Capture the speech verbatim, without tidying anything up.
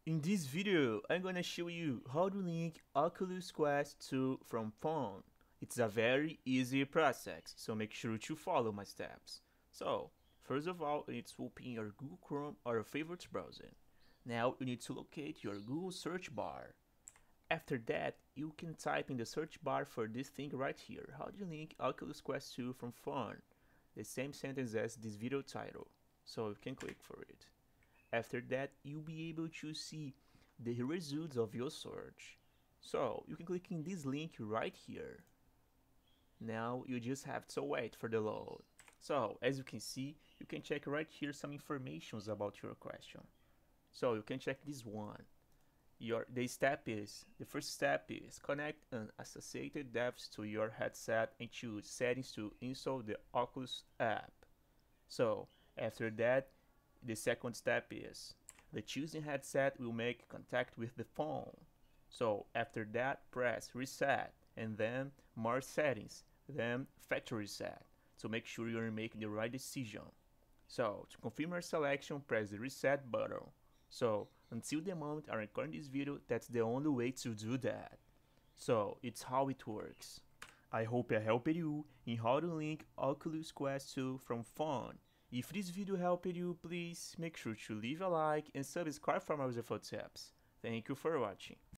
In this video, I'm gonna show you how to link Oculus Quest two from phone. It's a very easy process, so make sure to follow my steps. So, first of all, you need to open your Google Chrome or your favorite browser. Now you need to locate your Google search bar. After that, you can type in the search bar for this thing right here. How do you link Oculus Quest two from phone? The same sentence as this video title. So you can click for it. After that, you'll be able to see the results of your search. So you can click in this link right here. Now you just have to wait for the load. So as you can see, you can check right here some informations about your question. So you can check this one. Your the step is the first step is connect an associated device to your headset and choose settings to install the Oculus app. So after that, the second step is the choosing headset will make contact with the phone. So after that, press reset and then more settings, then factory reset to make sure you're making the right decision. So to confirm your selection, press the reset button. So until the moment I record this video, that's the only way to do that. So it's how it works. I hope I helped you in how to link Oculus Quest two from phone. If this video helped you, please make sure to leave a like and subscribe for more useful tips. Thank you for watching.